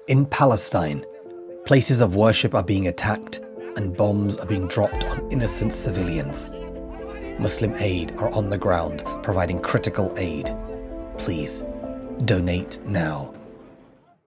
In Palestine, places of worship are being attacked and bombs are being dropped on innocent civilians. Muslim Aid are on the ground providing critical aid. Please, donate now.